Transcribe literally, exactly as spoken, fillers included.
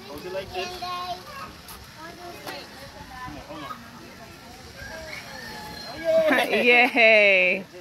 Hold it like this. Hold on. Oh, yay! Yay!